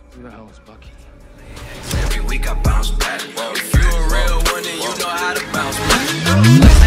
Who the hell is Bucky? Every week I bounce back. If you a real one, then you know how to bounce back.